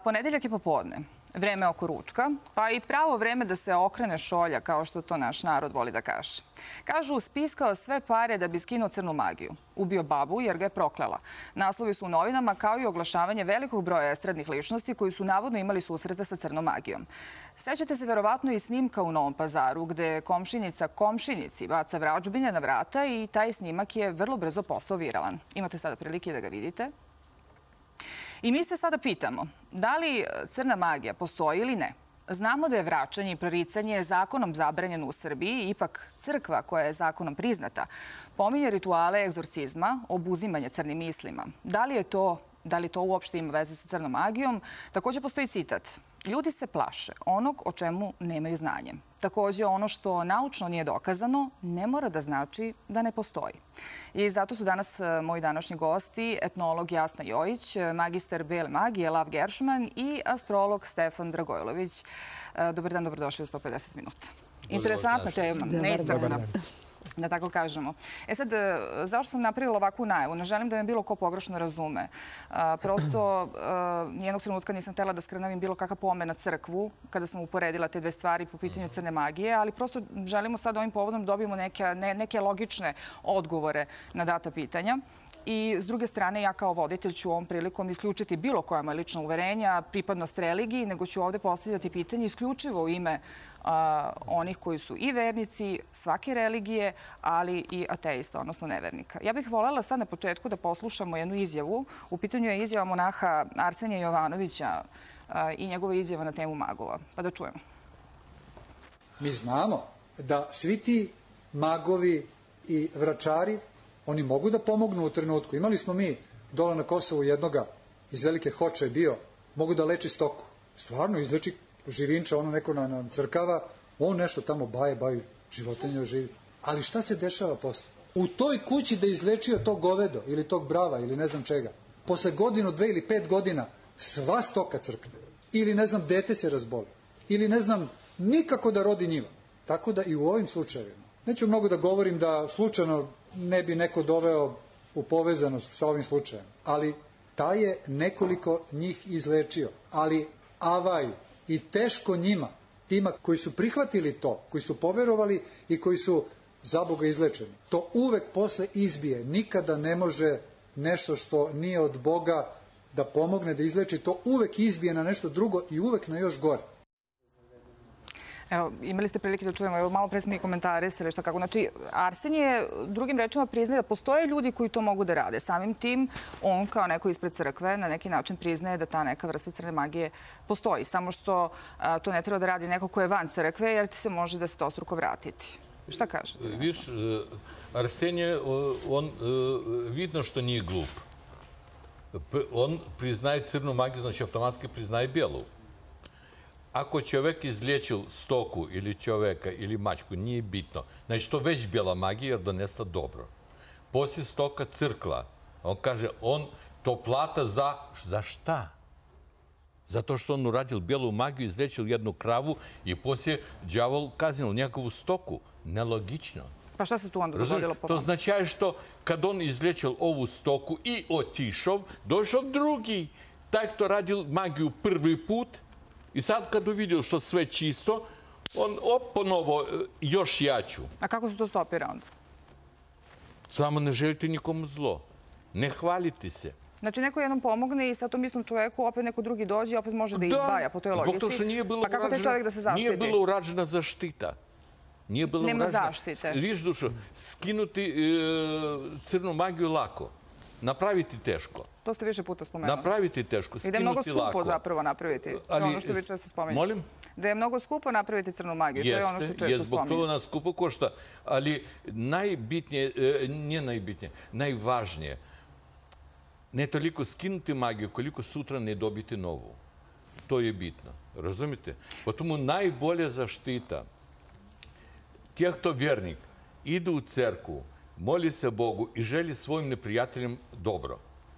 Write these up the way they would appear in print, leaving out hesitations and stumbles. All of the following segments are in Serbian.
Ponedeljak je popodne, vreme oko ručka, pa i pravo vreme da se okrene šolja, kao što to naš narod voli da kaže. Kažu, spiskao sve pare da bi skinuo crnu magiju. Ubio babu jer ga je proklela. Naslovi su u novinama, kao i oglašavanje velikog broja estradnih ličnosti koji su navodno imali susrete sa crnom magijom. Sećate se verovatno i snimka u Novom Pazaru, gde komšinica komšinici baca vračbinje na vrata i taj snimak je vrlo brzo postao viralan. Imate sada prilike da ga vidite. I mi se sada pitamo, da li crna magija postoji ili ne? Znamo da je vračanje i proricanje zakonom zabranjeno u Srbiji, ipak crkva koja je zakonom priznata pominje rituale egzorcizma, obuzimanje crnim mislima. Da li to uopšte ima veze sa crnom magijom? Također postoji citat. Ljudi se plaše onog o čemu nemaju znanje. Također ono što naučno nije dokazano ne mora da znači da ne postoji. I zato su danas moji današnji gosti etnolog Jasna Jojić, magister bele magije Lav Geršman i astrolog Stefan Dragojlović. Dobar dan, dobrodošli u 150 minuta. Interesantna tema, neiscrpna, da tako kažemo. Sad, zašto sam napravila ovakvu najavu? Ne želim da me bilo ko pogrešno razume. Prosto, nijednog trenutka nisam htjela da skrenavim bilo kakav pomen na crkvu kada sam uporedila te dve stvari po pitanju crne magije, ali prosto želimo sad ovim povodom da dobijemo neke logične odgovore na data pitanja. I s druge strane, ja kao voditelj ću ovom prilikom isključiti bilo koja moja lična uverenja, pripadnost religiji, nego ću ovdje postavljati pitanje isključivo u ime onih koji su i vernici svake religije, ali i ateista, odnosno nevernika. Ja bih voljela sad na početku da poslušamo jednu izjavu. U pitanju je izjava monaha Arsenija Jovanovića i njegova izjava na temu magova. Pa da čujemo. Mi znamo da svi ti magovi i vračari, oni mogu da pomognu u trenutku. Imali smo mi dole na Kosovu jednoga iz Velike Hoče je bio, mogu da leči stoku. Stvarno izleči živinča, ono neko nam crkava, on nešto tamo baje, životinje živi. Ali šta se dešava posle? U toj kući da izlečio to govedo ili tog brava ili ne znam čega, posle godinu, 2 ili 5 godina sva stoka crkne. Ili ne znam, dete se razboli. Ili ne znam, nikako da rodi njiva. Tako da i u ovim slučajevima. Neću mnogo da govorim da slučajno ne bi neko doveo u povezanost sa ovim slučajem. Ali taj je nekoliko njih izlečio. Ali avaj i teško njima, tima koji su prihvatili to, koji su poverovali i koji su za Boga izlečeni. To uvek posle izbije. Nikada ne može nešto što nije od Boga da pomogne, da izleči. To uvek izbije na nešto drugo i uvek na još gore. Evo, imali ste prilike da čujemo, malo pre smo i komentarisali šta kako. Znači, Arsenije drugim rečima priznaje da postoje ljudi koji to mogu da rade. Samim tim, on kao neko ispred crkve na neki način priznaje da ta neka vrsta crne magije postoji. Samo što to ne treba da radi neko ko je van crkve, jer ti se može da se to ostruko vratiti. Šta kažete? Viš, Arsenije, on vidno što nije glup. On priznaje crnu magiju, znači automatski priznaje bijelu. Ako čovjek izliječil stoku ili čovjeka ili mačku, nije bitno. Znači, to već bijela magija jer donesla dobro. Poslije stoka crkla. On kaže, on to plata za šta? Zato što on uradio bijelu magiju, izliječil jednu kravu i poslije đavol kaznil njegovu stoku. Nelogično. Pa šta se tu onda dogodilo po To znači što kad on izliječil ovu stoku i otišao, došao drugi. Taj kto radil magiju prvi put, i sad kad uvidio što sve čisto, on ponovo još jaču. A kako se to stopira onda? Samo ne želite nikomu zlo. Ne hvaliti se. Znači, neko jednom pomogne i sa tom istom čovjeku opet neko drugi dođe i opet može da izbaja po toj logici. Zbog toga što Pa kako taj čovjek da se zaštiti? Nije bila urađena zaštita. Nema zaštite. Viš dušo, skinuti crnu magiju lako. Napraviti teško. To ste više puta spomenuli. Napraviti teško, skinuti lako. I da je mnogo skupo zapravo napraviti. To je ono što vi često spomenuli. Molim? Da je mnogo skupo napraviti crnu magiju. To je ono što često spomenuli. Zbog toga nas skupo košta. Ali najbitnije, nije najbitnije, najvažnije, ne toliko skinuti magiju, koliko sutra ne dobiti novu. To je bitno. Razumite? Potom najbolja zaštita tih kto vjernik idu u cerku, moli se Bogu i želi svojim neprijateljem dobro.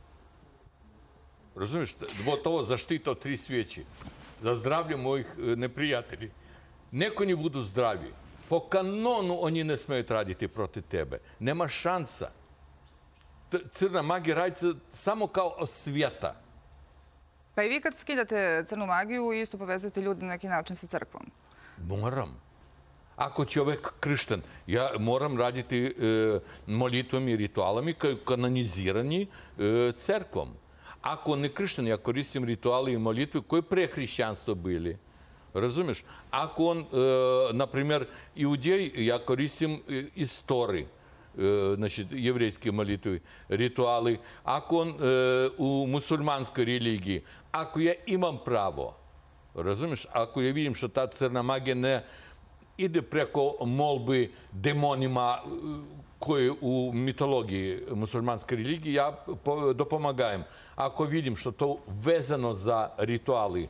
Razumiješ? To zaštita od 3 svijeći. Za zdravlje mojih neprijatelji. Neko njih budu zdravi. Po kanonu oni ne smeju raditi protiv tebe. Nema šansa. Crna magija radi samo kao svijeta. Pa i vi kad skidate crnu magiju, isto povezujete ljudi na neki način sa crkvom. Moram. Ako čovek kršten, ja moram raditi molitvami i ritualami kanonizirani crkvom. Ako on ne kršten, ja koristim rituali i molitve koje pre hrišćanstva bili. Razumeš? Ako on, na primjer, iudej, ja koristim istoriji, znači, jevrejske molitve, rituali. Ako on u musulmanskoj religiji, ako ja imam pravo, razumeš? Ako ja vidim što ta crna magija ne ide preko molbi demonima koje u mitologiji musulmanske religije, ja dopomagajem. Ako vidim što to vezano za rituali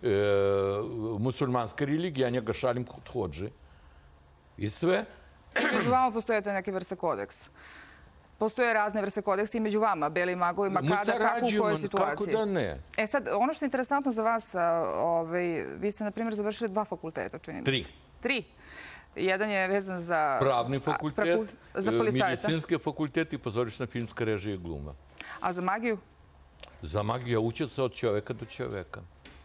musulmanske religije, ja njega šalim kod hodže. I sve. Među vama postoje neke vrste kodeks. Postoje razne vrste kodeksa i među vama, belim magovima, kada, kako, u kojoj situaciji. Kako da ne? E sad, ono što je interesantno za vas, vi ste, na primjer, završili 2 fakulteta, čini mi se. 3. Jedan je vezan za... Pravni fakultet, za policajca. medicinski fakultet i pozorišna filmska režija i gluma. A za magiju? Za magiju učit se od čoveka do čoveka.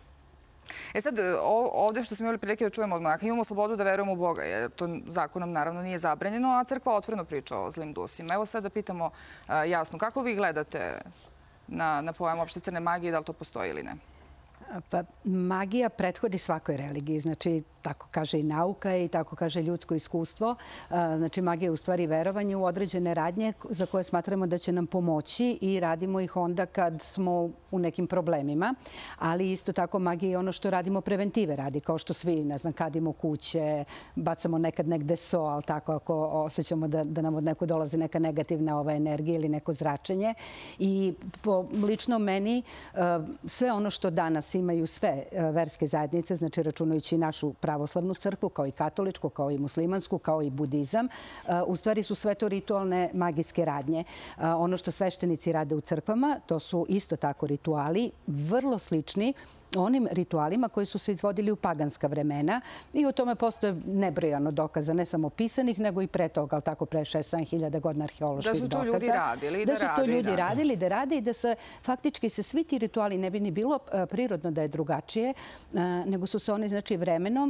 E sad, ovdje što smo imali prilike da čujemo od monaha, imamo slobodu da verujemo u Boga, jer to zakonom naravno nije zabranjeno, a crkva otvoreno priča o zlim dusima. Evo sad da pitamo jasno, kako vi gledate na pojam opšte crne magije, da li to postoji ili ne? Pa magija prethodi svakoj religiji, znači tako kaže i nauka i tako kaže ljudsko iskustvo. Znači magija je u stvari verovanje u određene radnje za koje smatramo da će nam pomoći i radimo ih onda kad smo u nekim problemima. Ali isto tako magija je ono što radimo preventive radi, kao što svi, ne znam, kadimo kuće, bacamo nekad negde so, ali tako ako osjećamo da nam od neko dolazi neka negativna energija ili neko zračenje. I po lično meni sve ono što danas imaju sve verske zajednice, znači računajući i našu pravoslavnu crkvu, kao i katoličku, kao i muslimansku, kao i budizam, u stvari su sve to ritualne magijske radnje. Ono što sveštenici rade u crkvama, to su isto tako rituali, vrlo slični onim ritualima koji su se izvodili u paganska vremena i o tome postoje nebrojano dokaza, ne samo pisanih, nego i pre toga, ali tako pre 6-7 godina arheoloških dokaza. Da su to ljudi radili i da rade. Da su to ljudi radili, da rade i da se faktički se svi ti rituali ne bi ni bilo prirodno da je drugačije, nego su se oni, znači, vremenom,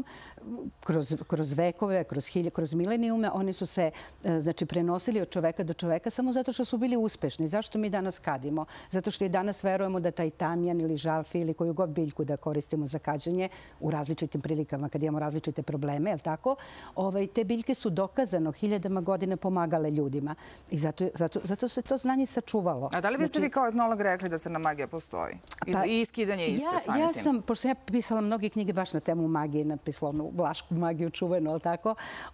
kroz vekove, kroz milenijume, oni su se, znači, prenosili od čoveka do čoveka samo zato što su bili uspešni. Zašto mi danas kadimo? Zato što i danas verujemo da taj tamjan ili žalfi ili koju god biljku da koristimo za kađenje u različitim prilikama kad imamo različite probleme, je li tako? Te biljke su dokazano hiljadama godina pomagale ljudima i zato se to znanje sačuvalo. A da li biste vi kao etnolog rekli da crna magija postoji? I iskidanje iste samim tim? Ja sam, pošto ja pisala mnoge knjige baš na temu magije, napisala onu Vlašku magiju čuvenu, je li tako?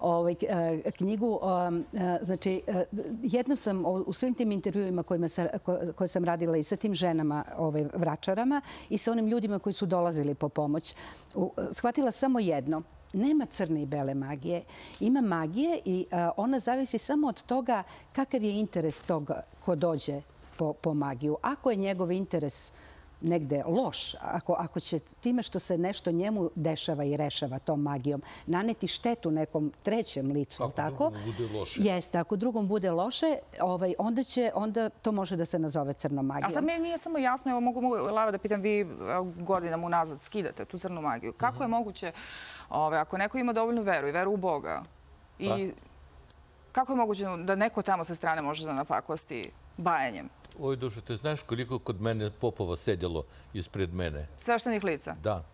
Knjigu, znači, jednom sam u svim tim intervjuima koje sam radila i sa tim ženama vračarama i sa onim ljudima koji su dolazili po pomoć, shvatila samo jedno. Nema crne i bele magije. Ima magije i ona zavisi samo od toga kakav je interes toga ko dođe po magiju. Ako je njegov interes negde loš, ako će time što se nešto njemu dešava i rešava tom magijom naneti štetu nekom trećem licu, tako? Ako drugom bude loše. Jeste, ako drugom bude loše, onda to može da se nazove crnom magijom. A sad meni nije samo jasno, evo mogu Lava da pitam, vi godinama unazad skidate tu crnu magiju. Kako je moguće, ako neko ima dovoljnu veru i veru u Boga, i kako je moguće da neko tamo sa strane može da napakosti bajanjem? Oj, Dušo, te znaš koliko kod mene popova sedjelo ispred mene? Sveštenih lica? Da.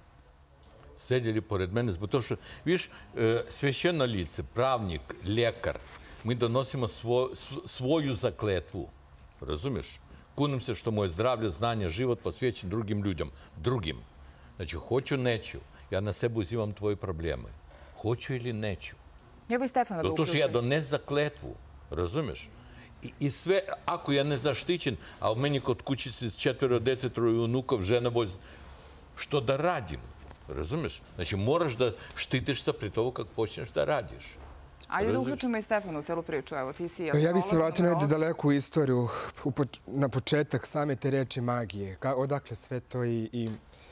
Sedjeli pored mene zbog toga što, vidiš, svešćeno lice, pravnik, ljekar, mi donosimo svoju zakletvu. Razumiješ? Kunem se što mu je zdravlje, znanje, život posvećen drugim ljudям. Drugim. Znači, hoću, neću. Ja na sebe uzimam tvoje probleme. Hoću ili neću. Evo i Stefana da uključim. Zato što ja dones zakletvu. Razumiješ? I sve, ako ja ne zaštićen, a u meni kod kući se 4 dece, 3 unukov, žena voz, što da radim? Razumiješ? Znači, moraš da štitiš se pri toga kako počneš da radiš. Ajde da uključimo i Stefanu u celu priču. Evo, ti si... Ja bih se vratio na jednu daleku istoriju, na početak same te reči magije. Odakle sve to i...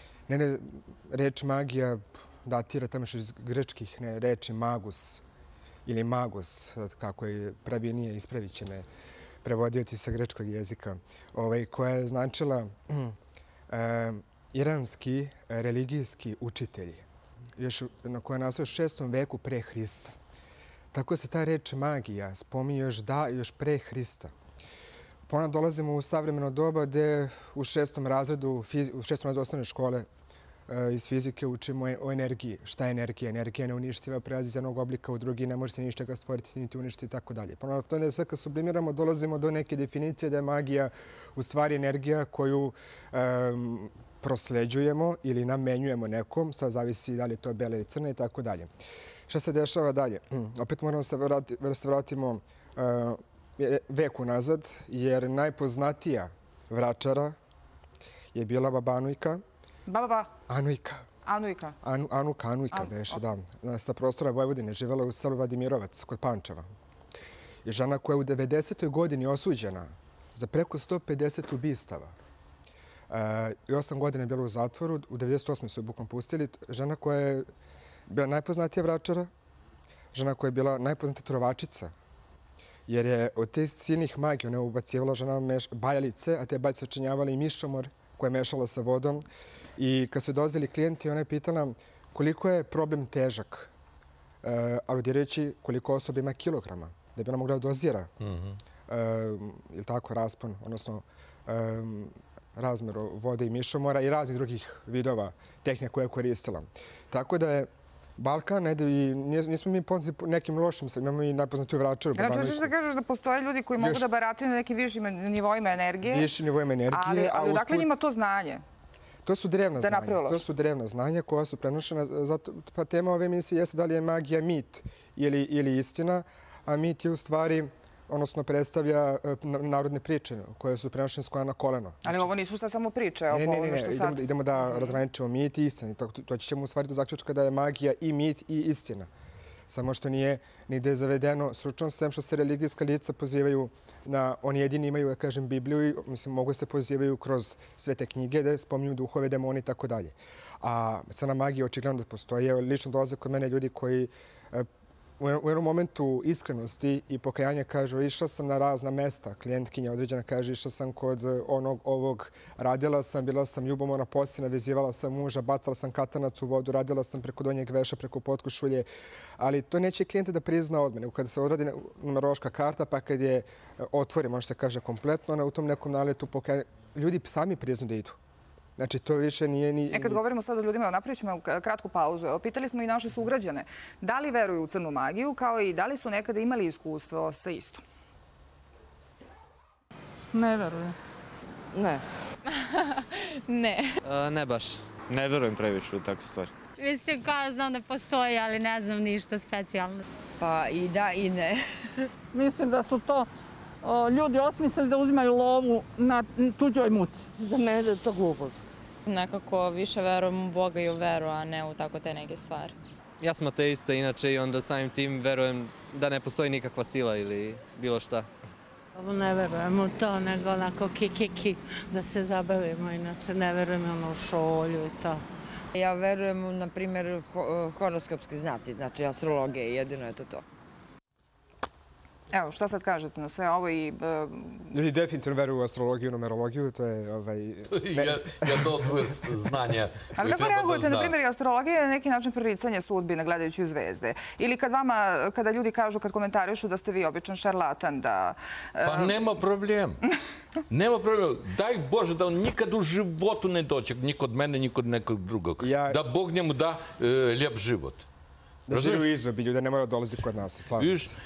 Reč magija datira tamo što iz grčkih reči magus ili magos, kako je pravilnije, ispravit će me prevodioci sa grečkog jezika, koja je značila iranski religijski učitelji, koja je nastao u 6. veku pre Hrista. Tako se ta reč magija spominje još pre Hrista. Ona dolazimo u savremeno doba gde u 6. razredu osnovne škole iz fizike učimo o energiji. Šta je energija? Energija je neuništiva, prelazi iz jednog oblika u drugi, ne može se ničega stvoriti, niti uništiti i tako dalje. Pa to ne sve kad sublimiramo, dolazimo do neke definicije da je magija u stvari energija koju prosleđujemo ili namenjujemo nekom, sad zavisi da li je to bela ili crna i tako dalje. Šta se dešava dalje? Opet moramo da se vratimo veku nazad, jer najpoznatija vračara je bila baba Anujka. Baba? Anujka. Anujka? Anujka beše, da. Sa prostora Vojvodine, živela u selu Vladimirovac kod Pančeva. Je žena koja je u 90. godini osuđena za preko 150 ubistava. I 8 godina je bila u zatvoru, u 98. su je bukom pustili. Žena koja je bila najpoznatija vračara, žena koja je bila najpoznatija trovačica, jer je od te silnih magije ona ubacivala ženama bajalice, a te bajalice očinjavale i mišomor koja je mešala sa vodom. I kad su dolazili klijenti, ona je pitala koliko je problem težak, aludirajući koliko osoba ima kilograma, da bi ona mogla da dozira, ili tako, raspon, odnosno razmer vode i mišomora i raznih drugih vidova tehnike koje je koristila. Tako da je Balkan, nismo mi poznati nekim lošim, imamo i najpoznatiju vračaru. Znači, hoćeš da kažeš da postoje ljudi koji mogu da barataju na nekim višim nivoima energije? Višim nivoima energije. Ali odakle njima to znanje? To su drevna znanja. To su drevna znanja koja su prenošena. Pa tema ove emisije jeste da li je magija mit ili istina, a mit je u stvari, odnosno predstavlja narodne priče koje su prenošene s koja na koleno. Ali ovo nisu sad samo priče. Ne, idemo da razgraničimo mit i istinu. Doći ćemo u stvari do zaključka da je magija i mit i istina. Samo što nije nigde zavedeno stručno, sem što se religijska lica pozivaju na, oni jedini imaju, da kažem, Bibliju i mogu se pozivaju kroz sve te knjige gde spominju duhove, demoni i tako dalje. A crna magija očigledno da postoje. Lično dolaze kod mene ljudi koji u jednom momentu iskrenosti i pokajanja kažu išla sam na razna mesta. Klijentkinja određena kaže išla sam kod ovog, radila sam, bila sam ljubomorna posljedna, vezivala sam muža, bacala sam katanac u vodu, radila sam preko donjeg veša, preko potkošulje. Ali to neće klijente da prizna od mene. Kada se odradi numerološka karta, pa kad je otvori, može se kaže kompletno, u tom nekom naletu pokajanja, ljudi sami priznu da idu. Znači, to više nije ni... Kad govorimo sad o ljudima, napravit ćemo kratku pauzu. Pitali smo i naše sugrađane da li veruju u crnu magiju, kao i da li su nekada imali iskustvo sa istom. Ne verujem. Ne. Ne. Ne baš. Ne verujem previše u takve stvari. Mislim, kao znam da postoji, ali ne znam ništa specijalno. Pa i da i ne. Mislim da su to ljudi osmislili da uzimaju lovu na tuđoj muci. Za mene da je to glupost. Nekako više verujem u Boga i u veru, a ne u tako te neke stvari. Ja sam ateista inače i onda samim tim verujem da ne postoji nikakva sila ili bilo šta. Ne verujem u to, nego onako ki, da se zabavimo. Inače ne verujem u šolju i to. Ja verujem, na primjer, horoskopski znaci, znači astrologije, jedino je to. Evo, šta sad kažete na sve ovo i... Ljudi definitivno veruju u astrologiju, numerologiju, to je... Jedno od znanja. Ali kako reagujete, na primjer, astrologija je neki način proricanje sudbine gledajući u zvezde? Ili kada ljudi kažu, kad komentarišu da ste vi običan šarlatan, da... Pa nema problem. Nema problem. Daj Bože da on nikad u životu ne dođe, ni kod mene, ni kod nekog drugog. Da Bog njemu da lijep život. Da živi u izobilju, da ne mora dolazi kod nas, slažem se.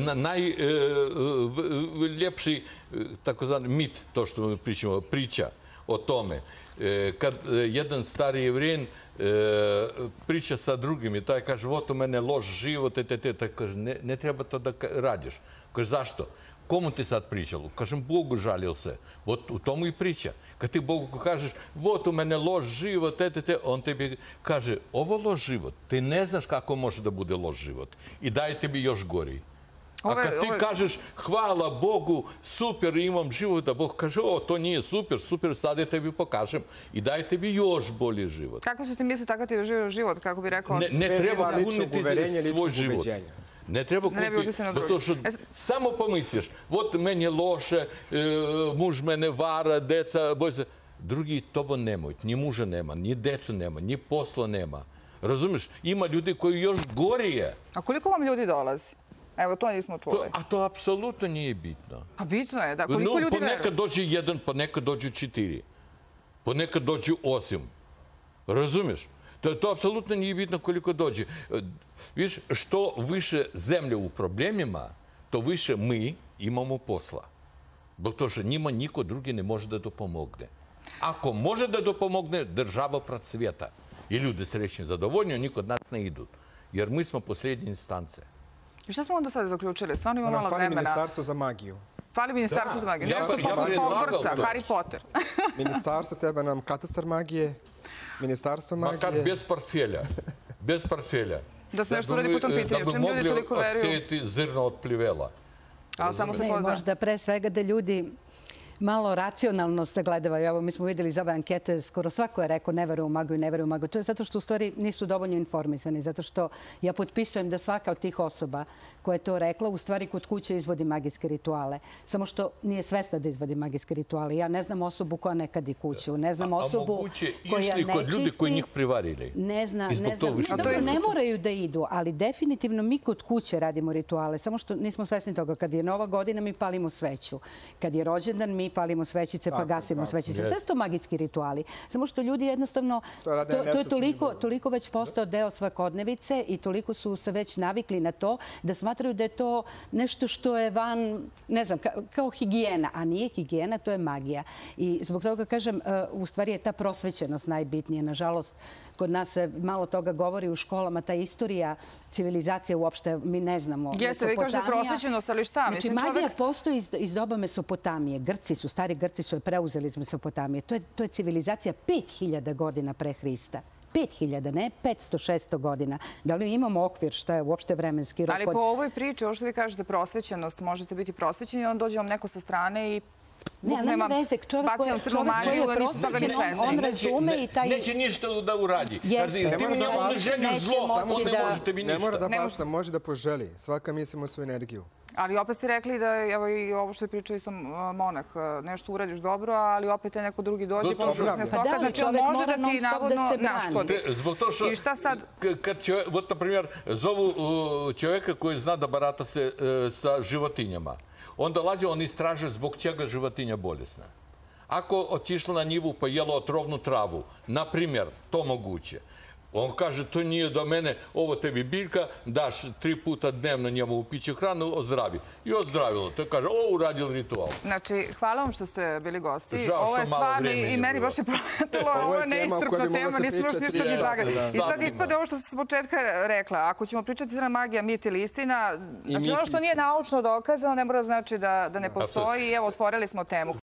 Najljepši, takozvani mit, to što pričamo, priča o tome. Kad jedan stari jevrijen priča sa drugim i taj kaže, vot u mene loš život, taj kaže, ne treba to da radiš. Kaže, zašto? Komu ti sad pričalo? Kažem, Bogu žalio se. U tomu i priča. Kad ti Bogu kažeš, vot u mene loš život, on tebi kaže, ovo loš život. Ti ne znaš kako može da bude loš život. I daje tebi još gori. A kad ti kažeš, hvala Bogu, super, imam život, da Bog kaže, to nije super, sad ja tebi pokažem. I daje tebi još bolji život. Kako su ti misli takav ti je život, kako bi rekao? Ne treba puniti svoj život. Ne treba kupiti, zato što samo pomisliš, vot meni je loše, muž mene vara, deca, boj se. drugi tobo nemaju. Ni muža nema, ni decu nema, ni posla nema. Razumiješ? Ima ljudi koji još gorije. A koliko vam ljudi dolazi? Evo, to nismo čuli. A to apsolutno nije bitno. A bitno je, da. Koliko ljudi veruju? Ponekad dođe 1, ponekad dođe 4. Ponekad dođe 8. Razumiješ? To apsolutno nije bitno koliko dođe. Viš, što više zemlje u problemima, to više mi imamo posla. Zbog toga što njima niko drugi ne može da dopomogne. Ako može da dopomogne, država procvjeta. I ljudi srećni zadovoljni, oni kod nas ne idu. Jer mi smo posljednje instance. I šta smo onda sad zaključili? Stvarno ima malo vremena. Fali ministarstvo za magiju. Fali ministarstvo za magiju. Nešto poput konkursa, Harry Potter. Ministarstvo, treba nam katastar magije, ministarstvo magije. Makar bez portfelja. Bez portfelja. Da se nešto uradi po tom pitanju. Čem ljudi toliko veruju? Da bi mogli odsijeti zrno od plivela. Ali samo se poda. Možda pre svega da ljudi malo racionalno sagledavaju. Evo, mi smo vidjeli iz ove ankete, skoro svako je rekao ne veruju u magiju, ne veruju u magiju. To je zato što u stvari nisu dovoljno informisani. Zato što ja potpisujem da svaka od tih osoba koja je to rekla, u stvari kod kuće izvodi magijske rituale. Samo što nije svesna da izvodi magijske rituale. Ja ne znam osobu koja nekad i kuću. Ne znam osobu koja išli kod ljudi koji njih privarili. Ne znam. Dobro, ne moraju da idu, ali definitivno mi kod kuće radimo rituale. Samo što nismo svesni toga. Kad je Nova godina, mi palimo sveću. Kad je rođendan, mi palimo svećice pa gasimo svećice. Sve su to magijski rituali. Samo što ljudi jednostavno, to je toliko već postao deo svakodnevice i toliko su se već navikli na to da smatraju da je to nešto što je van, ne znam, kao higijena, a nije higijena, to je magija. I zbog toga kažem, u stvari je ta prosvećenost najbitnija. Nažalost, kod nas se malo toga govori u školama, ta istorija civilizacije uopšte mi ne znamo. Jeste, vi kažete prosvećenost, ali šta? Znači, magija postoji iz doba Mesopotamije. Stari Grci su je preuzeli iz Mesopotamije. To je civilizacija 5000 godina pre Hrista. 5000, ne 500-600 godina. Da li imamo okvir, šta je uopšte vremenski rok? Ali po ovoj priči, ovo što vi kažete prosvećenost, možete biti prosvećeni i onda dođe vam neko sa strane i nema veze. Čovjek koji je prosvećen, on razume i taj... Neće ništa da uradi. Ne mora da baca, može da poželi. Svaka mi ima svoju energiju. Ali opet ste rekli da, evo i ovo što je pričao isto monah, nešto uradiš dobro, ali opet je neko drugi dođe, požutne stoka, znači on može da ti navodno naškodi. Zbog to što, kad će, na primjer, zovu čovjeka koji zna da barata se sa životinjama, on dolazi, on istraže zbog čega životinja bolesna. Ako otišla na njivu pa jela otrovnu travu, na primjer, to moguće. On kaže, to nije do mene, ovo tebi biljka, daš 3 puta dnevno njemu u piće hranu, ozdravi. I ozdravilo. To kaže, uradili ritual. Znači, hvala vam što ste bili gosti. Ovo je stvarno i meni baš je proletilo. Ovo je neistrpna tema, nismo još ništa ni izlagali. I sad ispade ovo što sam s početka rekla. Ako ćemo pričati crna magija, mit ili istina, znači ono što nije naučno dokazano ne mora znači da ne postoji. I evo, otvorili smo temu.